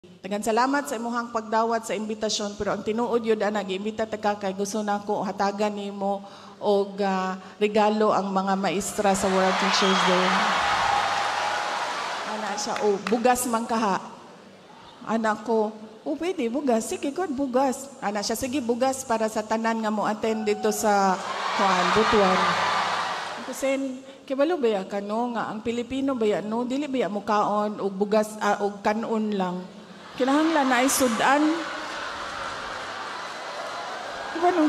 Daghang salamat sa imuhang pagdawat sa imbitasyon, pero ang tinuod yun ana giimbita ta ka kay gusto nako hatagan nimo og regalo ang mga maestra sa World Teachers Day. Ana siya bugas man kaha. Anak ko, pwede bugas, sige God bugas. Ana siya, sige bugas para sa tanan nga mo attend dito sa Butuan. Kasi kibalo baya ka no nga ang Pilipino baya no dili baya mo kaon og bugas og kanon lang. Kinahanglan na ay sudan. Diba no?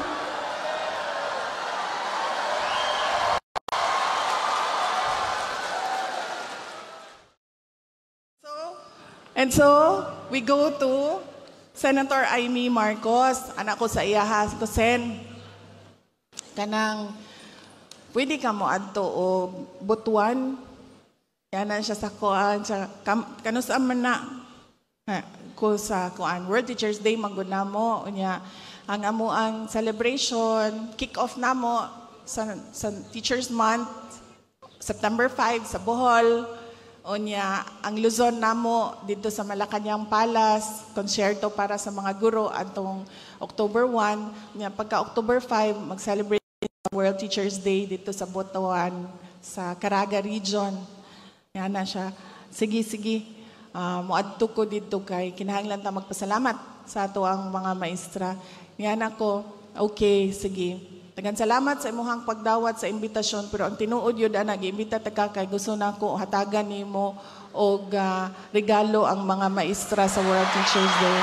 So, we go to Senator Amy Marcos. Anak ko sa iyaha, ko Sen. Kanang, pwede ka mo adto o Butuan. Yan na siya sa kuan. Kanusaan man na. Ko sa kuan. World Teachers Day, mangguna mo. Ang amuang celebration, kick-off na mo sa Teachers Month, September 5 sa Bohol. Ang Luzon namo dito sa Malacañang Palace, konsyerto para sa mga guro atong October 1. Pagka October 5, mag-celebrate sa World Teachers Day dito sa Butuan, sa Caraga Region. Yan na siya. Sige. Muadto ko dito kay kinahanglan ta magpasalamat sa ato ang mga maestra. Yan ako. Okay, sige. Daghang salamat sa imuhang pagdawat sa imbitasyon, pero ang tinuod yun ana giimbita ta ka kay gusto nako hatagan nimo og regalo ang mga maestra sa World Teachers Day.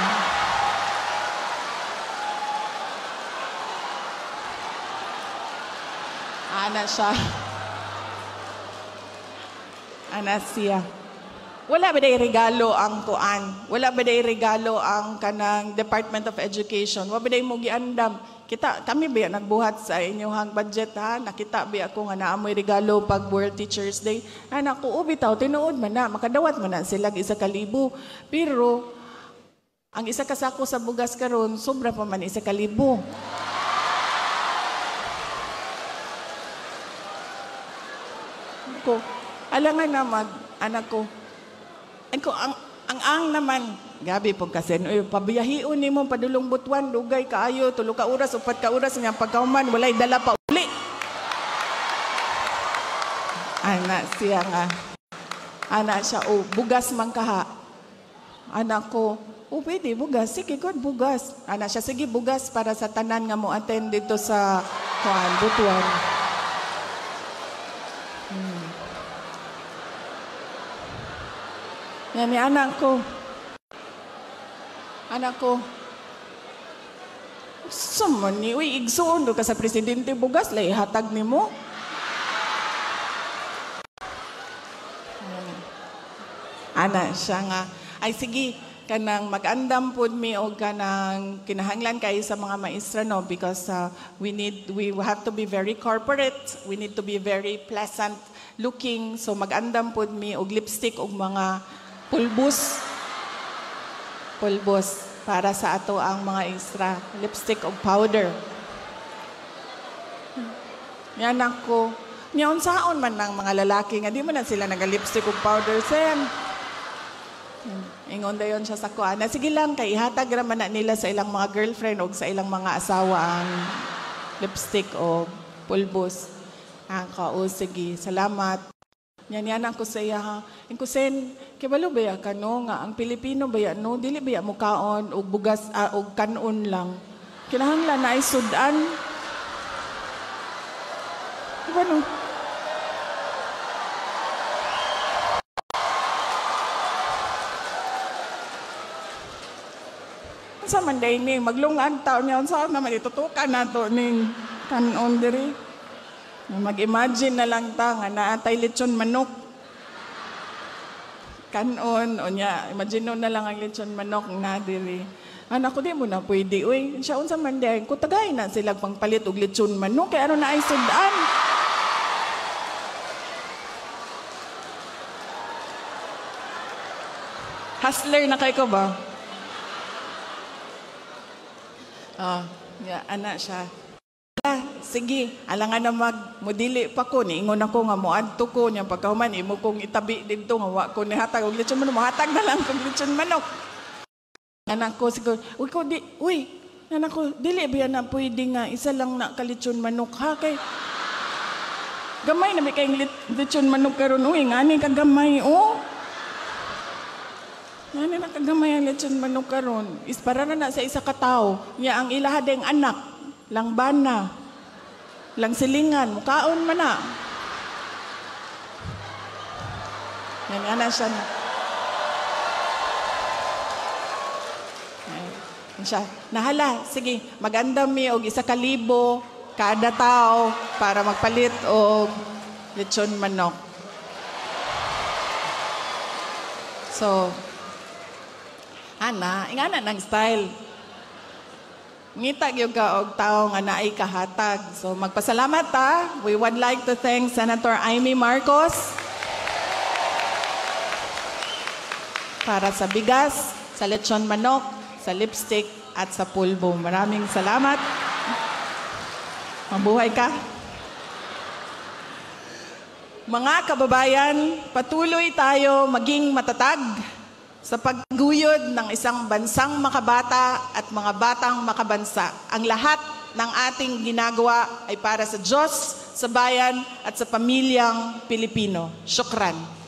Ana siya. Ana siya. Wala ba day regalo ang kuan? Wala ba day regalo ang kanang Department of Education? Wala ba day mo giandam? Kami ba nagbuhat sa inyong budget ha? Nakita ba ako nga naamoy regalo pag World Teachers Day? Anak ko, bitaw, tinuod man na. Makadawat man na sila 1,000. Pero, ang isa kasako sa bugas karon sobra pa man 1,000. Ko, alangan na anak ko. Ang naman, gabi po kasi, pabiyahiun ni mo, padulong Butuan, dugay kaayo, 3 ka oras, 4 ka oras, nga pagkauman, walay dala pa uli. Anak siya nga. Anak siya, bugas man kaha. Anak ko, pwede bugas, sige God bugas. Anak siya, sige bugas para sa tanan nga mo attend dito sa Butuan. Yan ni anak ko. Saman ni, igsoon do ka sa presidente bugas, lay hatag ni mo. Ana siya nga. Ay sige, kanang mag-andam pod mi o kanang kinahanglan kayo sa mga maestra no because we have to be very corporate, we need to be very pleasant looking, so mag-andam pod mi og lipstick og mga pulbos para sa ato ang mga extra lipstick o powder. Yan ako. Ngayon saon man ng mga lalaki nga di mo na sila naga-lipstick o powder sen. Ingon dayon siya sa kuan. Sige lang kay ihatag ra man na nila sa ilang mga girlfriend o sa ilang mga asawa ang lipstick o pulbos. Sige, salamat. Yan ako sa iya ha. Kusen, kibalo baya ka no nga ang Pilipino baya no dili baya mo kaon og bugas og kanon lang. Kinahanglan na ay sudan. Diba no? Sa manday ni maglungan taon niya unsa naman itutukan nato ning kanon diri. Mag-imagine na lang ta nga naatay lechon manok. Kanon, imagine na lang ang lechon manok na diri. Anak ko di mo na pwede. Siya unsa man di, kutagay na sila pangpalit og lechon manok. Kaya na ay sudan. Hustler na kay ko ba? Anak siya. Sige, alangan na magmudili pa ko. Niingon ako nga muadto ko niya pagkahuman. Imo kong itabi dito nga wa ko nihatag og lechon manok. Muhatag na lang kong lechon manok. Anak ko siguro, anak ko, dili ba yan na pwede nga, isa lang na kalitsyon manok ha, kay gamay na may kayong litsyon manok karon, ngani kagamay, ngani na kagamay ang litsyon manok karon, is para na sa isa katao, ya ang ilahadeng anak, lang bana, lang silingan, mukaon man na. Yan ana siya na. Siya, nahala, sige, maganda mi og 1,000 kada tao para magpalit og lechon manok. So, ingana ng style. Ngita gyud ka og tao nga naay kahatag. So, magpasalamat ta. We would like to thank Senator Amy Marcos para sa bigas, sa lechon manok, sa lipstick at sa pulbo. Maraming salamat. Mabuhay ka. Mga kababayan, patuloy tayo maging matatag sa pagguyod ng isang bansang makabata at mga batang makabansa. Ang lahat ng ating ginagawa ay para sa Diyos, sa bayan at sa pamilyang Pilipino. Syukran.